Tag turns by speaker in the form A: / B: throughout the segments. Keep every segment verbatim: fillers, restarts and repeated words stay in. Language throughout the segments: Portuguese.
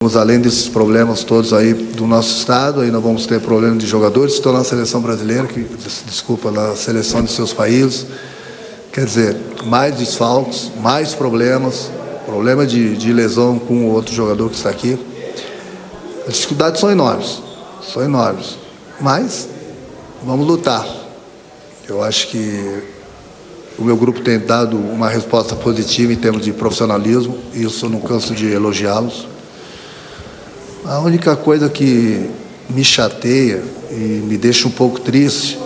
A: temos, além desses problemas todos aí do nosso estado, ainda vamos ter problema de jogadores que estão na seleção brasileira, que, desculpa, na seleção de seus países. Quer dizer, mais desfalques, mais problemas, problema de, de lesão com o outro jogador que está aqui. As dificuldades são enormes, são enormes, mas vamos lutar. Eu acho que o meu grupo tem dado uma resposta positiva em termos de profissionalismo, e isso eu não canso de elogiá-los. A única coisa que me chateia e me deixa um pouco triste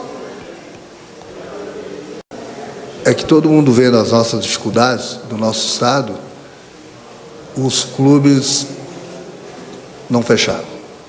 A: é que todo mundo vê nas nossas dificuldades do nosso estado, os clubes não fecharam.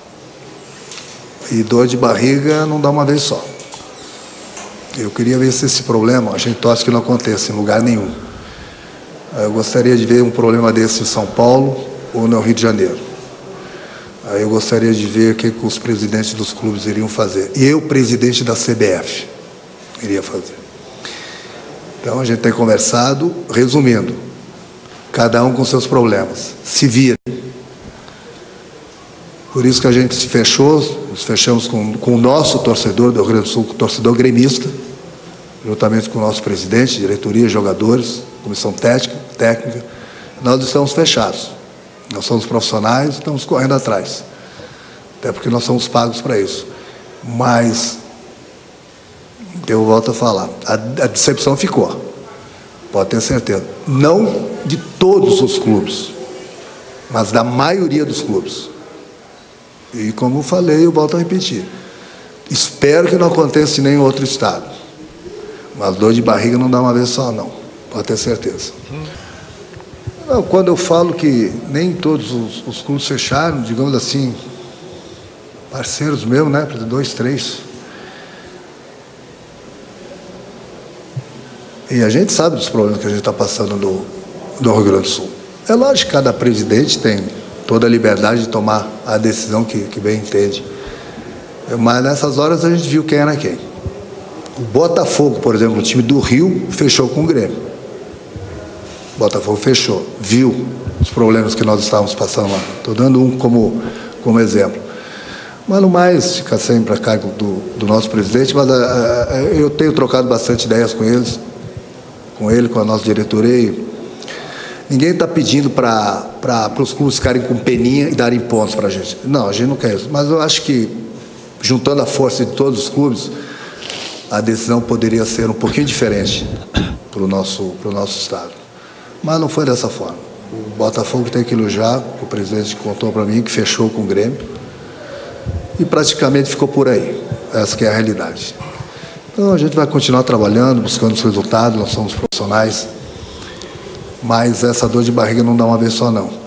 A: E dor de barriga não dá uma vez só. Eu queria ver se esse problema, a gente torce que não aconteça em lugar nenhum. Eu gostaria de ver um problema desse em São Paulo ou no Rio de Janeiro. Eu gostaria de ver o que os presidentes dos clubes iriam fazer. E eu, presidente da C B F, iria fazer. Então, a gente tem conversado, resumindo, cada um com seus problemas. Se vira. Por isso que a gente se fechou, nos fechamos com, com o nosso torcedor do Rio Grande do Sul, o torcedor gremista, juntamente com o nosso presidente, diretoria, jogadores, comissão técnica, técnica. Nós estamos fechados. Nós somos profissionais, estamos correndo atrás. Até porque nós somos pagos para isso. Mas, eu volto a falar, a, a decepção ficou. Pode ter certeza. Não de todos os clubes, mas da maioria dos clubes. E como eu falei, eu volto a repetir. Espero que não aconteça em nenhum outro estado. Mas dor de barriga não dá uma vez só, não. Pode ter certeza. Não, quando eu falo que nem todos os, os clubes fecharam, digamos assim, parceiros mesmo, né? Dois, três. E a gente sabe dos problemas que a gente está passando no, no Rio Grande do Sul. É lógico que cada presidente tem toda a liberdade de tomar a decisão que, que bem entende. Mas nessas horas a gente viu quem era quem. O Botafogo, por exemplo, o time do Rio, fechou com o Grêmio. O Botafogo fechou, viu os problemas que nós estávamos passando lá. Estou dando um como, como exemplo. Mas no mais, fica sempre a cargo do, do nosso presidente, mas a, a, eu tenho trocado bastante ideias com eles, com ele, com a nossa diretoria. E ninguém está pedindo para os clubes ficarem com peninha e darem pontos para a gente. Não, a gente não quer isso. Mas eu acho que, juntando a força de todos os clubes, a decisão poderia ser um pouquinho diferente para o nosso, pro nosso estado. Mas não foi dessa forma. O Botafogo tem que elogiar, o presidente contou para mim que fechou com o Grêmio e praticamente ficou por aí. Essa que é a realidade. Então a gente vai continuar trabalhando, buscando os resultados, nós somos profissionais, mas essa dor de barriga não dá uma vez só, não.